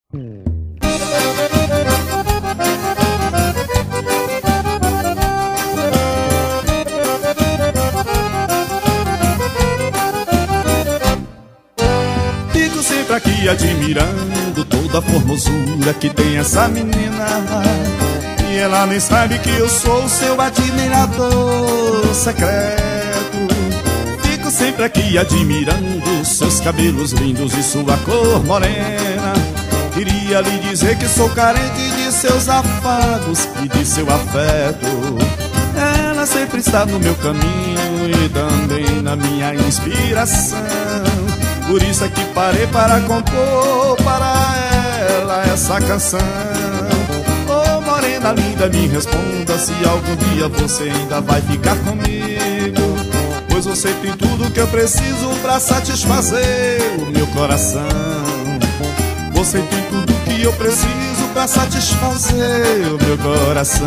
Fico sempre aqui admirando toda a formosura que tem essa menina. E ela nem sabe que eu sou seu admirador secreto. Fico sempre aqui admirando seus cabelos lindos e sua cor morena. Queria lhe dizer que sou carente de seus afagos e de seu afeto. Ela sempre está no meu caminho e também na minha inspiração. Por isso é que parei para compor para ela essa canção. Oh, morena linda, me responda se algum dia você ainda vai ficar comigo, pois você tem tudo que eu preciso pra satisfazer o meu coração. Você tem tudo que eu preciso pra satisfazer o meu coração.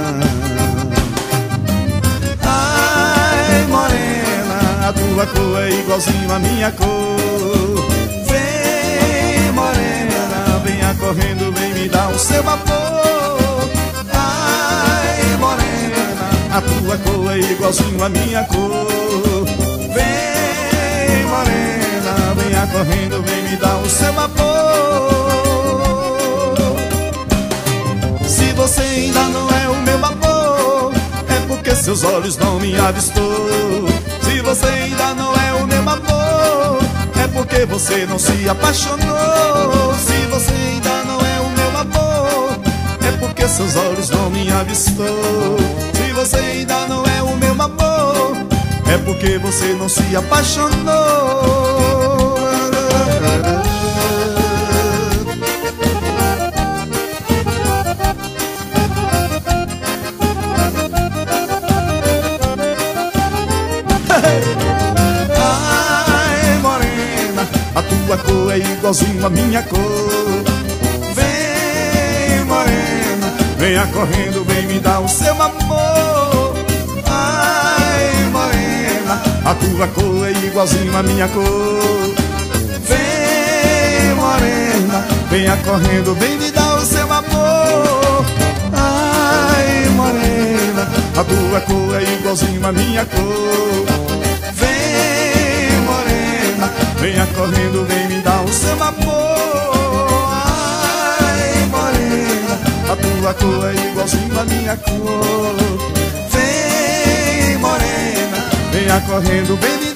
Ai, morena, a tua cor é igualzinho à minha cor. Vem, morena, venha correndo, vem me dar o seu vapor. Ai, morena, a tua cor é igualzinho à minha cor. Vem, morena, venha correndo, vem me dar o seu vapor. Se você ainda não é o meu vapor, é porque seus olhos não me avistou. Se você ainda não é o meu amor, é porque você não se apaixonou. Se você ainda não é o meu amor, é porque seus olhos não me avistou. Se você ainda não é o meu amor, é porque você não se apaixonou. Ai, morena, a tua cor é igualzinho à minha cor. Vem, morena, venha correndo, vem me dar o seu amor. Ai, morena, a tua cor é igualzinho à minha cor. Vem, morena, venha correndo, vem me dar o seu amor. Ai, morena, a tua cor é igualzinho à minha cor. Vem, morena, venha correndo, vem me dar o seu amor. Ai, morena, a tua cor é igualzinho à minha cor. Vem, morena, venha correndo, vem me